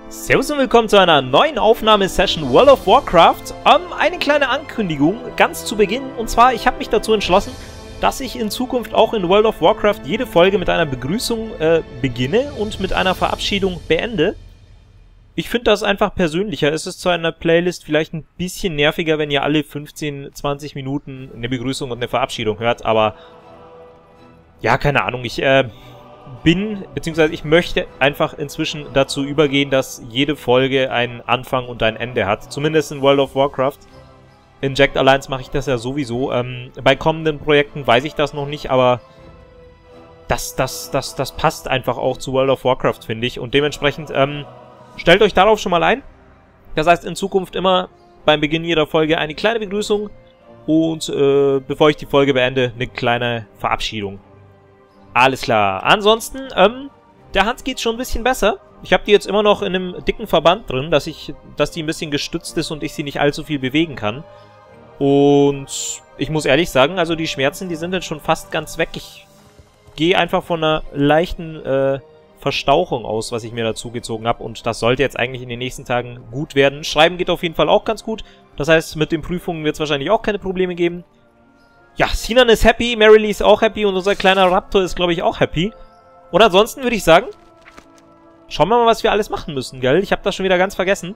Servus und willkommen zu einer neuen Aufnahmesession World of Warcraft. Eine kleine Ankündigung ganz zu Beginn. Und zwar, ich habe mich dazu entschlossen, dass ich in Zukunft auch in World of Warcraft jede Folge mit einer Begrüßung beginne und mit einer Verabschiedung beende. Ich finde das einfach persönlicher. Es ist zu einer Playlist vielleicht ein bisschen nerviger, wenn ihr alle 15, 20 Minuten eine Begrüßung und eine Verabschiedung hört. Aber ja, keine Ahnung. Ich beziehungsweise ich möchte einfach inzwischen dazu übergehen, dass jede Folge einen Anfang und ein Ende hat. Zumindest in World of Warcraft. In Jacked Alliance mache ich das ja sowieso. Bei kommenden Projekten weiß ich das noch nicht, aber das passt einfach auch zu World of Warcraft, finde ich. Und dementsprechend, stellt euch darauf schon mal ein. Das heißt, in Zukunft immer beim Beginn jeder Folge eine kleine Begrüßung und bevor ich die Folge beende, eine kleine Verabschiedung. Alles klar. Ansonsten, der Hans geht's schon ein bisschen besser. Ich habe die jetzt immer noch in einem dicken Verband drin, dass die ein bisschen gestützt ist und ich sie nicht allzu viel bewegen kann. Und ich muss ehrlich sagen, also die Schmerzen, die sind jetzt schon fast ganz weg. Ich gehe einfach von einer leichten Verstauchung aus, was ich mir dazu gezogen habe. Und das sollte jetzt eigentlich in den nächsten Tagen gut werden. Schreiben geht auf jeden Fall auch ganz gut. Das heißt, mit den Prüfungen wird es wahrscheinlich auch keine Probleme geben. Ja, Sinan ist happy, Marilee ist auch happy und unser kleiner Raptor ist, glaube ich, auch happy. Und ansonsten würde ich sagen, schauen wir mal, was wir alles machen müssen, gell? Ich habe das schon wieder ganz vergessen.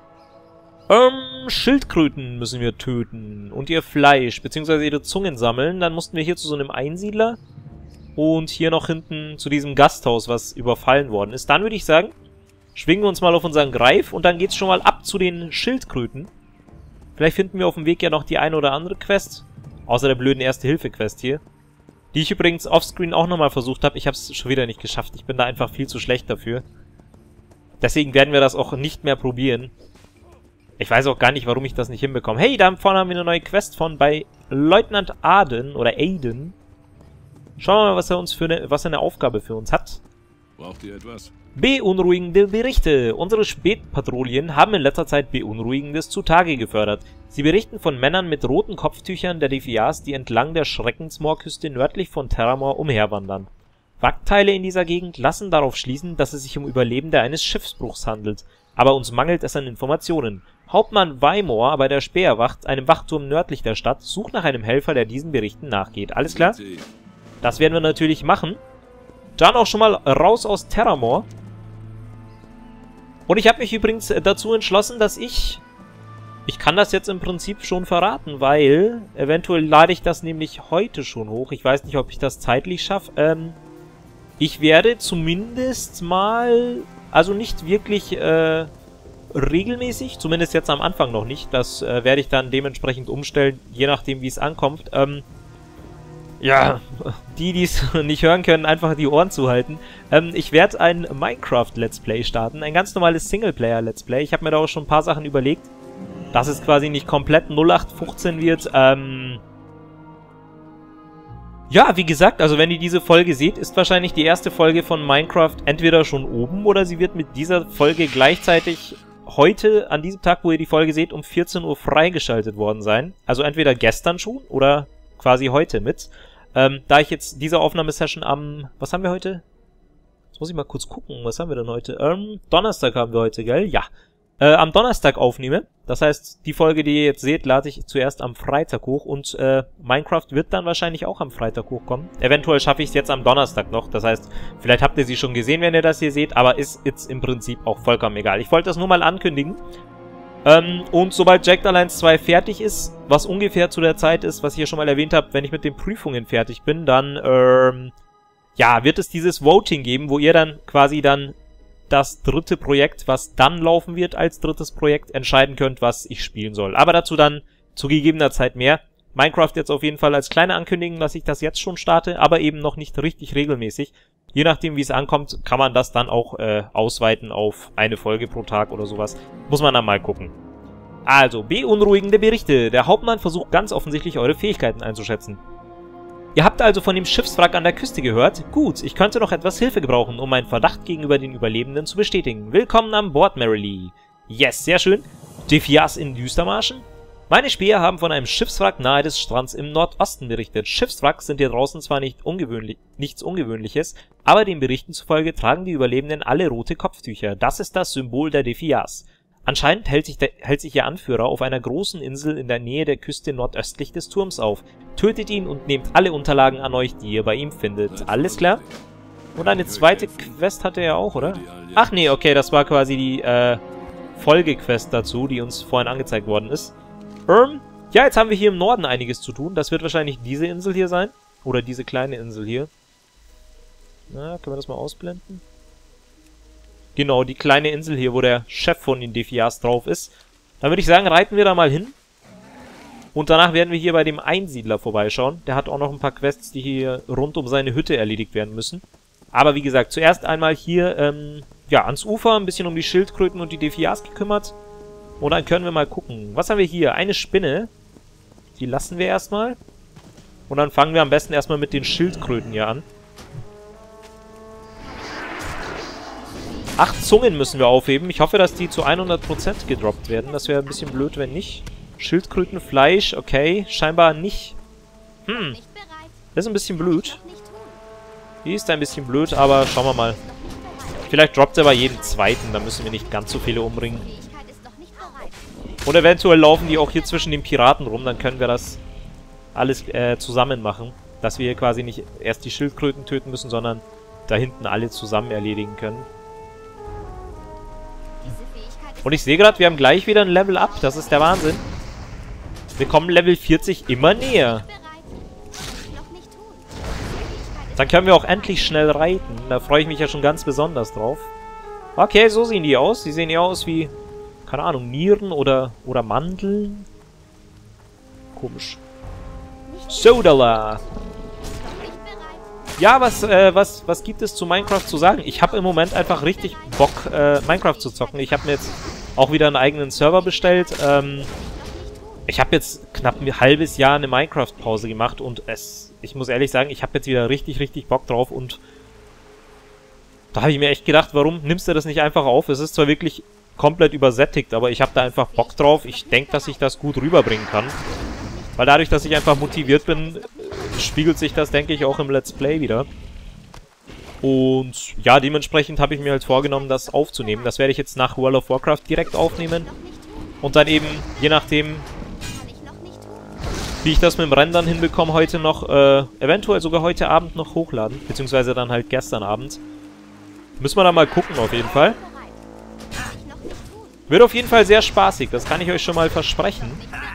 Schildkröten müssen wir töten und ihr Fleisch, beziehungsweise ihre Zungen sammeln. Dann mussten wir hier zu so einem Einsiedler und hier noch hinten zu diesem Gasthaus, was überfallen worden ist. Dann würde ich sagen, schwingen wir uns mal auf unseren Greif und dann geht's schon mal ab zu den Schildkröten. Vielleicht finden wir auf dem Weg ja noch die eine oder andere Quest. Außer der blöden Erste-Hilfe-Quest hier. Die ich übrigens offscreen auch nochmal versucht habe. Ich habe es schon wieder nicht geschafft. Ich bin da einfach viel zu schlecht dafür. Deswegen werden wir das auch nicht mehr probieren. Ich weiß auch gar nicht, warum ich das nicht hinbekomme. Hey, da vorne haben wir eine neue Quest von bei Leutnant Aden oder Aiden. Schauen wir mal, was er eine Aufgabe für uns hat. Braucht ihr etwas? Beunruhigende Berichte. Unsere Spätpatrouillen haben in letzter Zeit Beunruhigendes zutage gefördert. Sie berichten von Männern mit roten Kopftüchern der Defias, die entlang der Schreckensmoorküste nördlich von Terramore umherwandern. Wrackteile in dieser Gegend lassen darauf schließen, dass es sich um Überlebende eines Schiffsbruchs handelt. Aber uns mangelt es an Informationen. Hauptmann Weimore bei der Speerwacht, einem Wachturm nördlich der Stadt, sucht nach einem Helfer, der diesen Berichten nachgeht. Alles klar? Das werden wir natürlich machen. Dann auch schon mal raus aus Terramore. Und ich habe mich übrigens dazu entschlossen, dass ich kann das jetzt im Prinzip schon verraten, weil eventuell lade ich das nämlich heute schon hoch. Ich weiß nicht, ob ich das zeitlich schaffe. Ich werde zumindest mal, also nicht wirklich regelmäßig, zumindest jetzt am Anfang noch nicht. Das werde ich dann dementsprechend umstellen, je nachdem wie es ankommt. Ja, die es nicht hören können, einfach die Ohren zuhalten. Ich werde ein Minecraft-Let's Play starten. Ein ganz normales Singleplayer-Let's Play. Ich habe mir da auch schon ein paar Sachen überlegt, dass es quasi nicht komplett 0815 wird. Ja, wie gesagt, also wenn ihr diese Folge seht, ist wahrscheinlich die erste Folge von Minecraft entweder schon oben oder sie wird mit dieser Folge gleichzeitig heute, an diesem Tag, wo ihr die Folge seht, um 14 Uhr freigeschaltet worden sein. Also entweder gestern schon oder quasi heute mit. Da ich jetzt diese Aufnahmesession am... Was haben wir heute? Jetzt muss ich mal kurz gucken. Was haben wir denn heute? Donnerstag haben wir heute, gell? Ja. Am Donnerstag aufnehme. Das heißt, die Folge, die ihr jetzt seht, lade ich zuerst am Freitag hoch. Und Minecraft wird dann wahrscheinlich auch am Freitag hochkommen. Eventuell schaffe ich es jetzt am Donnerstag noch. Das heißt, vielleicht habt ihr sie schon gesehen, wenn ihr das hier seht. Aber ist jetzt im Prinzip auch vollkommen egal. Ich wollte das nur mal ankündigen. Und sobald Jacked Alliance 2 fertig ist, was ungefähr zu der Zeit ist, was ich hier schon mal erwähnt habe, wenn ich mit den Prüfungen fertig bin, dann, ja, wird es dieses Voting geben, wo ihr dann quasi dann das dritte Projekt, was dann laufen wird als drittes Projekt, entscheiden könnt, was ich spielen soll. Aber dazu dann zu gegebener Zeit mehr. Minecraft jetzt auf jeden Fall als kleine Ankündigung, dass ich das jetzt schon starte, aber eben noch nicht richtig regelmäßig. Je nachdem, wie es ankommt, kann man das dann auch ausweiten auf eine Folge pro Tag oder sowas. Muss man dann mal gucken. Also, beunruhigende Berichte. Der Hauptmann versucht ganz offensichtlich eure Fähigkeiten einzuschätzen. Ihr habt also von dem Schiffswrack an der Küste gehört? Gut, ich könnte noch etwas Hilfe gebrauchen, um meinen Verdacht gegenüber den Überlebenden zu bestätigen. Willkommen an Bord, Marilee. Yes, sehr schön. Defias in Düstermarschen? Meine Späher haben von einem Schiffswrack nahe des Strands im Nordosten berichtet. Schiffswracks sind hier draußen zwar nichts Ungewöhnliches, aber den Berichten zufolge tragen die Überlebenden alle rote Kopftücher. Das ist das Symbol der Defias. Anscheinend hält sich ihr Anführer auf einer großen Insel in der Nähe der Küste nordöstlich des Turms auf. Tötet ihn und nehmt alle Unterlagen an euch, die ihr bei ihm findet. Alles klar? Und eine zweite Quest hatte er auch, oder? Ach nee, okay, das war quasi die Folgequest dazu, die uns vorhin angezeigt worden ist. Ja, jetzt haben wir hier im Norden einiges zu tun. Das wird wahrscheinlich diese Insel hier sein. Oder diese kleine Insel hier. Na, können wir das mal ausblenden? Genau, die kleine Insel hier, wo der Chef von den Defias drauf ist. Dann würde ich sagen, reiten wir da mal hin. Und danach werden wir hier bei dem Einsiedler vorbeischauen. Der hat auch noch ein paar Quests, die hier rund um seine Hütte erledigt werden müssen. Aber wie gesagt, zuerst einmal hier, ja, ans Ufer, ein bisschen um die Schildkröten und die Defias gekümmert. Und dann können wir mal gucken. Was haben wir hier? Eine Spinne. Die lassen wir erstmal. Und dann fangen wir am besten erstmal mit den Schildkröten hier an. 8 Zungen müssen wir aufheben. Ich hoffe, dass die zu 100% gedroppt werden. Das wäre ein bisschen blöd, wenn nicht. Schildkrötenfleisch, okay. Scheinbar nicht. Das ist ein bisschen blöd. Die ist ein bisschen blöd, aber schauen wir mal. Vielleicht droppt er bei jedem zweiten. Dann müssen wir nicht ganz so viele umbringen. Und eventuell laufen die auch hier zwischen den Piraten rum. Dann können wir das alles zusammen machen. Dass wir hier quasi nicht erst die Schildkröten töten müssen, sondern da hinten alle zusammen erledigen können. Und ich sehe gerade, wir haben gleich wieder ein Level Up. Das ist der Wahnsinn. Wir kommen Level 40 immer näher. Dann können wir auch endlich schnell reiten. Da freue ich mich ja schon ganz besonders drauf. Okay, so sehen die aus. Die sehen eher aus wie, keine Ahnung, Nieren oder Mandeln. Komisch. Sodala. Ja, was gibt es zu Minecraft zu sagen? Ich habe im Moment einfach richtig Bock, Minecraft zu zocken. Ich habe mir jetzt auch wieder einen eigenen Server bestellt. Ich habe jetzt knapp ein halbes Jahr eine Minecraft-Pause gemacht und ich muss ehrlich sagen, ich habe jetzt wieder richtig Bock drauf und da habe ich mir echt gedacht, warum nimmst du das nicht einfach auf? Es ist zwar wirklich komplett übersättigt, aber ich habe da einfach Bock drauf. Ich denke, dass ich das gut rüberbringen kann. Weil dadurch, dass ich einfach motiviert bin, spiegelt sich das, denke ich, auch im Let's Play wieder. Und ja, dementsprechend habe ich mir halt vorgenommen, das aufzunehmen. Das werde ich jetzt nach World of Warcraft direkt aufnehmen. Und dann eben, je nachdem, wie ich das mit dem Rendern hinbekomme, heute noch, eventuell sogar heute Abend noch hochladen. Beziehungsweise dann halt gestern Abend. Müssen wir da mal gucken, auf jeden Fall. Wird auf jeden Fall sehr spaßig, das kann ich euch schon mal versprechen.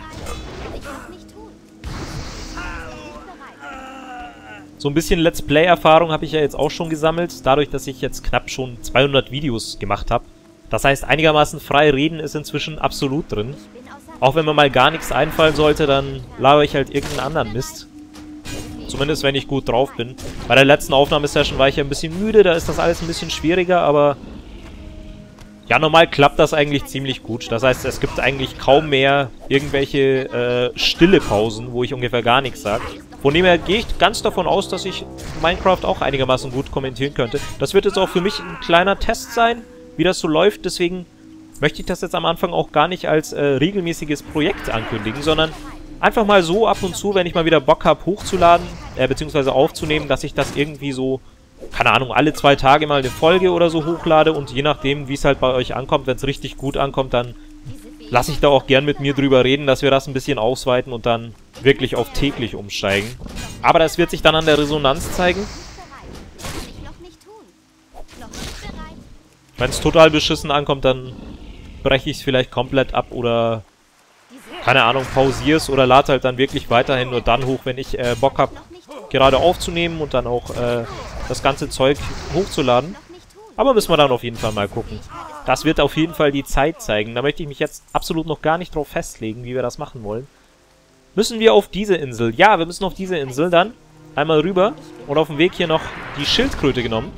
So ein bisschen Let's Play-Erfahrung habe ich ja jetzt auch schon gesammelt, dadurch, dass ich jetzt knapp schon 200 Videos gemacht habe. Das heißt, einigermaßen frei reden ist inzwischen absolut drin. Auch wenn mir mal gar nichts einfallen sollte, dann labere ich halt irgendeinen anderen Mist. Zumindest, wenn ich gut drauf bin. Bei der letzten Aufnahmesession war ich ja ein bisschen müde, da ist das alles ein bisschen schwieriger, aber ja, normal klappt das eigentlich ziemlich gut. Das heißt, es gibt eigentlich kaum mehr irgendwelche stille Pausen, wo ich ungefähr gar nichts sage. Von dem her gehe ich ganz davon aus, dass ich Minecraft auch einigermaßen gut kommentieren könnte. Das wird jetzt auch für mich ein kleiner Test sein, wie das so läuft. Deswegen möchte ich das jetzt am Anfang auch gar nicht als regelmäßiges Projekt ankündigen, sondern einfach mal so ab und zu, wenn ich mal wieder Bock habe, hochzuladen, beziehungsweise aufzunehmen, dass ich das irgendwie so, keine Ahnung, alle 2 Tage mal eine Folge oder so hochlade und je nachdem, wie es halt bei euch ankommt, wenn es richtig gut ankommt, dann lasse ich da auch gern mit mir drüber reden, dass wir das ein bisschen ausweiten und dann wirklich auf täglich umsteigen. Aber das wird sich dann an der Resonanz zeigen. Wenn es total beschissen ankommt, dann breche ich es vielleicht komplett ab oder, keine Ahnung, pausiere es oder lade halt dann wirklich weiterhin nur dann hoch, wenn ich Bock habe, gerade aufzunehmen und dann auch das ganze Zeug hochzuladen. Aber müssen wir dann auf jeden Fall mal gucken. Das wird auf jeden Fall die Zeit zeigen. Da möchte ich mich jetzt absolut noch gar nicht drauf festlegen, wie wir das machen wollen. Müssen wir auf diese Insel? Ja, wir müssen auf diese Insel dann einmal rüber und auf dem Weg hier noch die Schildkröte genommen.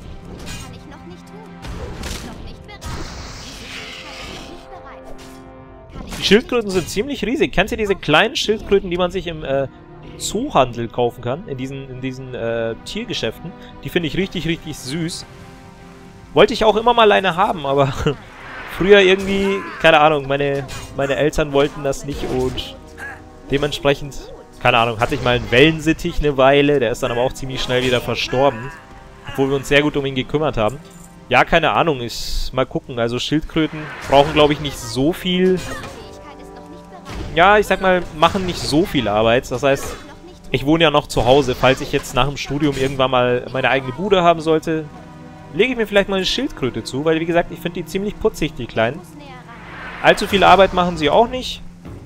Die Schildkröten sind ziemlich riesig. Kennt ihr diese kleinen Schildkröten, die man sich im Zoohandel kaufen kann? In diesen Tiergeschäften? Die finde ich richtig süß. Wollte ich auch immer mal eine haben, aber früher irgendwie, keine Ahnung, meine Eltern wollten das nicht und Dementsprechend, keine Ahnung, hatte ich mal einen Wellensittich eine Weile. Der ist dann aber auch ziemlich schnell wieder verstorben. Obwohl wir uns sehr gut um ihn gekümmert haben. Ja, keine Ahnung. Mal gucken. Also Schildkröten brauchen, glaube ich, nicht so viel. Ja, ich sag mal, machen nicht so viel Arbeit. Das heißt, ich wohne ja noch zu Hause. Falls ich jetzt nach dem Studium irgendwann mal meine eigene Bude haben sollte, lege ich mir vielleicht mal eine Schildkröte zu. Weil, wie gesagt, ich finde die ziemlich putzig, die Kleinen. Allzu viel Arbeit machen sie auch nicht.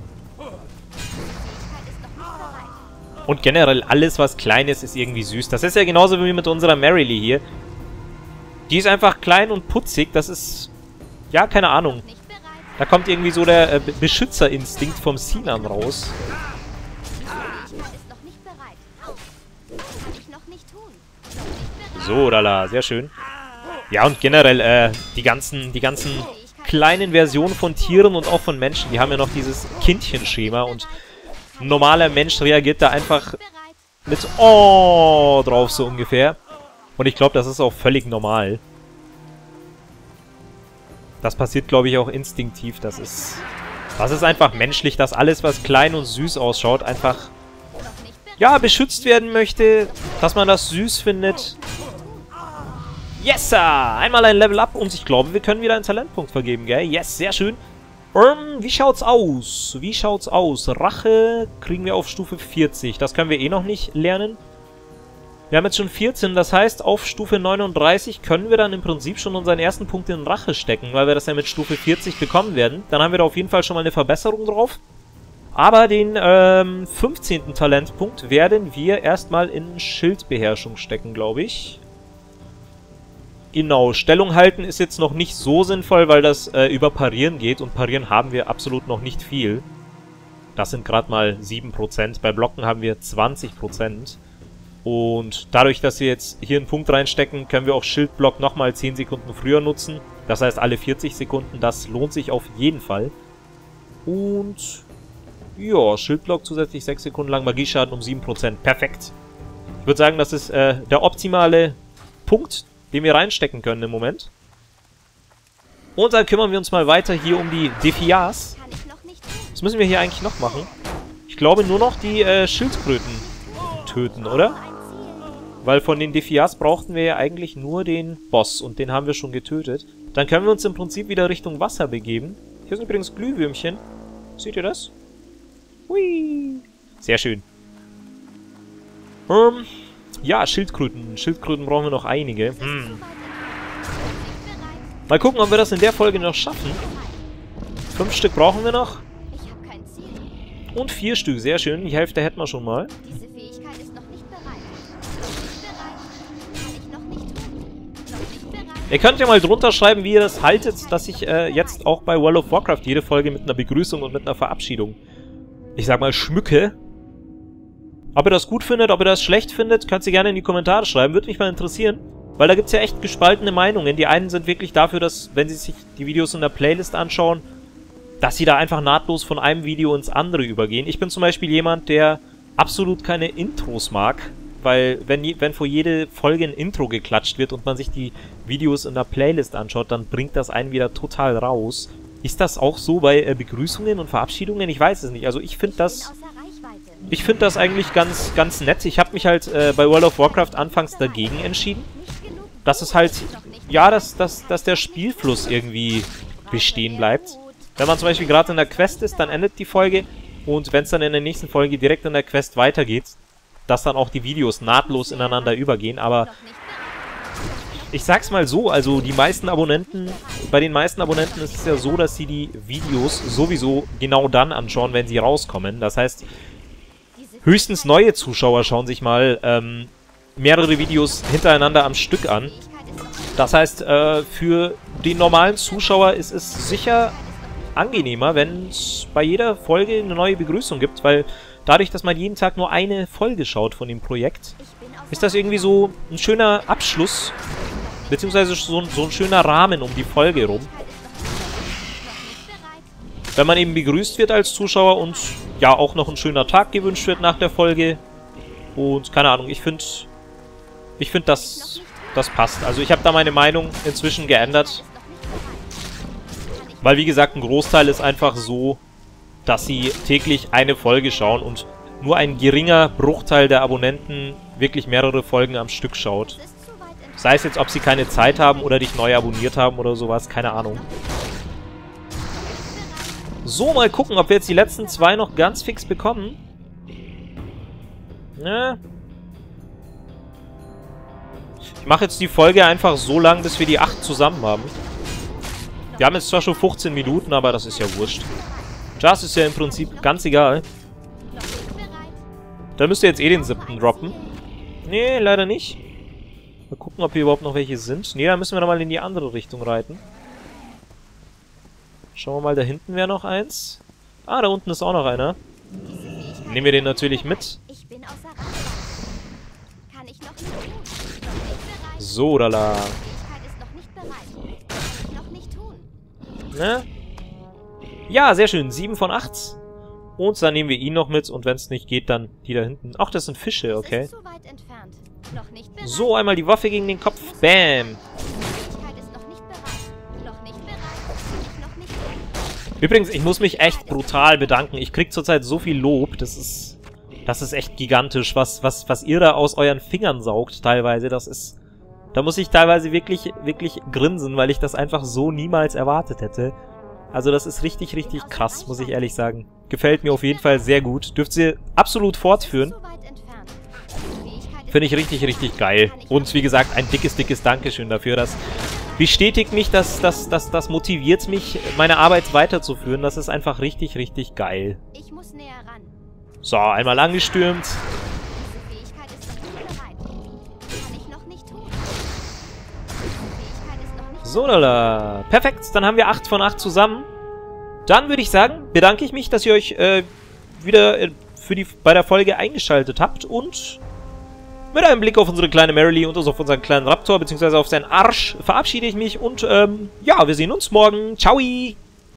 Und generell alles, was klein ist, ist irgendwie süß. Das ist ja genauso wie mit unserer Marilee hier. Die ist einfach klein und putzig. Das ist... Ja, keine Ahnung. Da kommt irgendwie so der Beschützerinstinkt vom Sinan raus. So, lala, sehr schön. Ja, und generell, die ganzen kleinen Versionen von Tieren und auch von Menschen, die haben ja noch dieses Kindchenschema und ein normaler Mensch reagiert da einfach mit Oh drauf, so ungefähr. Und ich glaube, das ist auch völlig normal. Das passiert, glaube ich, auch instinktiv. Das ist einfach menschlich, dass alles, was klein und süß ausschaut, einfach, ja, beschützt werden möchte. Dass man das süß findet. Yes, sir! Einmal ein Level Up und ich glaube, wir können wieder einen Talentpunkt vergeben, gell? Yes, sehr schön. Wie schaut's aus? Wie schaut's aus? Rache kriegen wir auf Stufe 40. Das können wir eh noch nicht lernen. Wir haben jetzt schon 14, das heißt, auf Stufe 39 können wir dann im Prinzip schon unseren ersten Punkt in Rache stecken, weil wir das ja mit Stufe 40 bekommen werden. Dann haben wir da auf jeden Fall schon mal eine Verbesserung drauf. Aber den 15. Talentpunkt werden wir erstmal in Schildbeherrschung stecken, glaube ich. Genau, Stellung halten ist jetzt noch nicht so sinnvoll, weil das über Parieren geht und Parieren haben wir absolut noch nicht viel. Das sind gerade mal 7%, bei Blocken haben wir 20%. Und dadurch, dass wir jetzt hier einen Punkt reinstecken, können wir auch Schildblock nochmal 10 Sekunden früher nutzen. Das heißt alle 40 Sekunden, das lohnt sich auf jeden Fall. Und ja, Schildblock zusätzlich 6 Sekunden lang, Magieschaden um 7%, perfekt. Ich würde sagen, das ist der optimale Punkt, den wir reinstecken können im Moment. Und dann kümmern wir uns mal weiter hier um die Defias. Was müssen wir hier eigentlich noch machen? Ich glaube nur noch die Schildkröten töten, oder? Weil von den Defias brauchten wir ja eigentlich nur den Boss und den haben wir schon getötet. Dann können wir uns im Prinzip wieder Richtung Wasser begeben. Hier sind übrigens Glühwürmchen. Seht ihr das? Hui! Sehr schön. Ja, Schildkröten. Schildkröten brauchen wir noch einige. Mal gucken, ob wir das in der Folge noch schaffen. 5 Stück brauchen wir noch. Und 4 Stück, sehr schön. Die Hälfte hätten wir schon mal. Ihr könnt ja mal drunter schreiben, wie ihr das haltet, dass ich jetzt auch bei World of Warcraft jede Folge mit einer Begrüßung und mit einer Verabschiedung, ich sag mal, schmücke. Ob ihr das gut findet, ob ihr das schlecht findet, könnt ihr gerne in die Kommentare schreiben. Würde mich mal interessieren. Weil da gibt es ja echt gespaltene Meinungen. Die einen sind wirklich dafür, dass, wenn sie sich die Videos in der Playlist anschauen, dass sie da einfach nahtlos von einem Video ins andere übergehen. Ich bin zum Beispiel jemand, der absolut keine Intros mag. Weil, wenn vor jede Folge ein Intro geklatscht wird und man sich die Videos in der Playlist anschaut, dann bringt das einen wieder total raus. Ist das auch so bei Begrüßungen und Verabschiedungen? Ich weiß es nicht. Also ich finde das... Ich finde das eigentlich ganz nett. Ich habe mich halt bei World of Warcraft anfangs dagegen entschieden. Dass es halt, ja, dass der Spielfluss irgendwie bestehen bleibt. Wenn man zum Beispiel gerade in der Quest ist, dann endet die Folge. Und wenn es dann in der nächsten Folge direkt in der Quest weitergeht, dass dann auch die Videos nahtlos ineinander übergehen. Aber ich sag's mal so, also die meisten Abonnenten, bei den meisten Abonnenten ist es ja so, dass sie die Videos sowieso genau dann anschauen, wenn sie rauskommen. Das heißt... Höchstens neue Zuschauer schauen sich mal mehrere Videos hintereinander am Stück an. Das heißt, für den normalen Zuschauer ist es sicher angenehmer, wenn es bei jeder Folge eine neue Begrüßung gibt, weil dadurch, dass man jeden Tag nur eine Folge schaut von dem Projekt, ist das irgendwie so ein schöner Abschluss, beziehungsweise so ein schöner Rahmen um die Folge rum. Wenn man eben begrüßt wird als Zuschauer und ja auch noch ein schöner Tag gewünscht wird nach der Folge. Und keine Ahnung, ich finde, das passt. Also ich habe da meine Meinung inzwischen geändert. Weil wie gesagt, ein Großteil ist einfach so, dass sie täglich eine Folge schauen und nur ein geringer Bruchteil der Abonnenten wirklich mehrere Folgen am Stück schaut. Sei es jetzt, ob sie keine Zeit haben oder dich neu abonniert haben oder sowas, keine Ahnung. So, mal gucken, ob wir jetzt die letzten 2 noch ganz fix bekommen. Ne? Ich mache jetzt die Folge einfach so lang, bis wir die 8 zusammen haben. Wir haben jetzt zwar schon 15 Minuten, aber das ist ja wurscht. Das ist ja im Prinzip ganz egal. Da müsst ihr jetzt eh den 7. droppen. Nee, leider nicht. Mal gucken, ob hier überhaupt noch welche sind. Nee, da müssen wir nochmal in die andere Richtung reiten. Schauen wir mal, da hinten wäre noch eins. Ah, da unten ist auch noch einer. Nehmen wir den natürlich mit. So, lala. Ne? Ja, sehr schön. 7 von 8. Und dann nehmen wir ihn noch mit. Und wenn es nicht geht, dann die da hinten. Ach, das sind Fische, okay. So, einmal die Waffe gegen den Kopf. Bam. Übrigens, ich muss mich echt brutal bedanken. Ich krieg zurzeit so viel Lob. Das ist echt gigantisch, was ihr da aus euren Fingern saugt teilweise. Da muss ich teilweise wirklich grinsen, weil ich das einfach so niemals erwartet hätte. Also das ist richtig, richtig krass, muss ich ehrlich sagen. Gefällt mir auf jeden Fall sehr gut. Dürft ihr absolut fortführen. Finde ich richtig, richtig geil. Und wie gesagt, ein dickes Dankeschön dafür. Das bestätigt mich, das motiviert mich, meine Arbeit weiterzuführen. Das ist einfach richtig, richtig geil. So, einmal angestürmt. So, lala. Perfekt, dann haben wir 8 von 8 zusammen. Dann würde ich sagen, bedanke ich mich, dass ihr euch wieder bei der Folge eingeschaltet habt. Und mit einem Blick auf unsere kleine Marilee und auf unseren kleinen Raptor, beziehungsweise auf seinen Arsch, verabschiede ich mich. Und ja, wir sehen uns morgen. Ciao!